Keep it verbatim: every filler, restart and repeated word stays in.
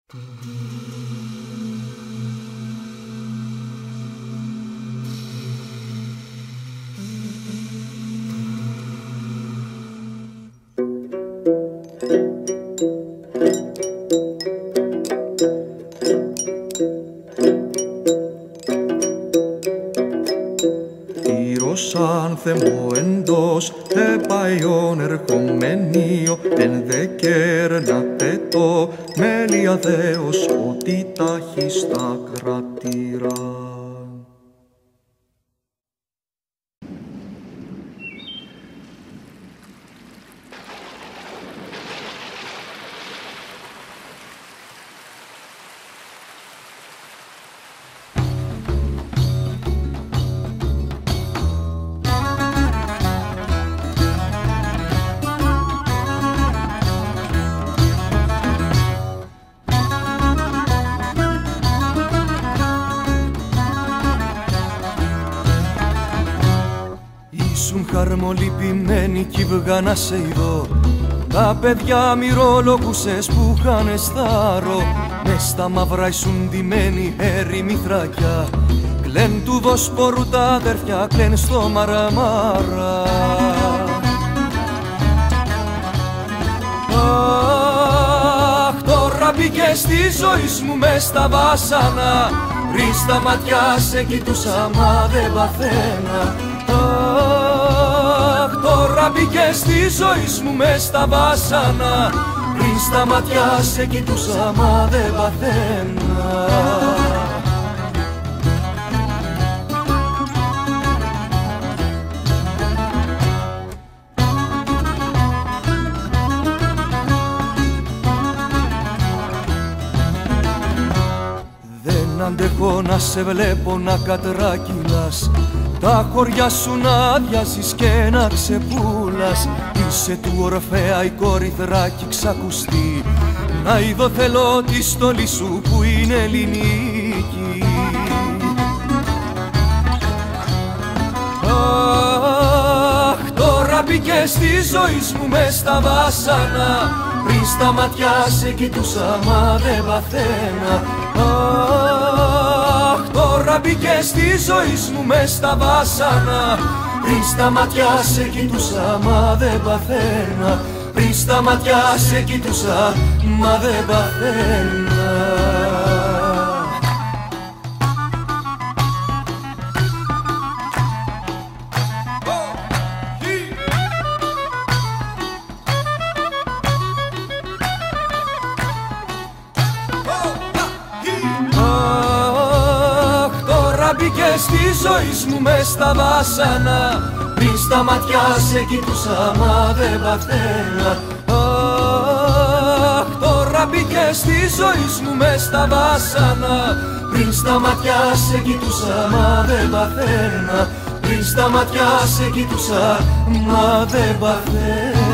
Θεμώ εντός επαϊόν ερχομένιο εν δε κέρνατε το μέλια δέος ότι τάχιστα κρατήρα. Χαρμολυπημένοι κι βγα να σε ειδώ. Τα παιδιά μυρολόγουσες που είχαν στάρο, μες στα μαύρα ήσουν ντυμένοι έρημη θρακιά. Κλαίν του Βοσπόρου τα αδέρφια, κλαίν στο Μαραμάρα. Αχ, τώρα μπήκε στη ζωή μου μες στα βάσανα. Πριν στα ματιά σε κοιτούσα μα δεν παθαίνα. Τώρα μπήκε στη ζωή μου μες στα βάσανα. Πριν στα ματιά σε κοιτούσα μα δεν παθαίνα. Δεν αντέχω να σε βλέπω να κατράκυλας, τα χωριά σου να αδειάζεις και να ξεπούλας. Είσαι του Ορφέα η κόρη Θράκη ξακουστή, να είδω θέλω τη στολή σου που είναι ελληνική. Αχ, τώρα μπήκε στη ζωή μου μες στα βάσανα. Πριν στα ματιά σε κοιτούσα μα δεν παθαίνα. Αχ, τώρα μπήκε στη ζωή μου μες στα βάσανα. Πριν στα ματιά σε κοιτούσα μα δεν παθαίνα. Πριν στα ματιά σε κοιτούσα μα δεν παθαίνα. Μπήκε στη ζωή μου μες στα βάσανα. Πριν στα ματιά σε κοιτούσα μα δεν παθαίνα. Αχ, τώρα μπήκε στη ζωή μου μες στα βάσανα. Πριν στα ματιά σε κοιτούσα μα δεν παθαίνα. Πριν στα ματιά σε κοιτούσα μα δεν παθαίνα.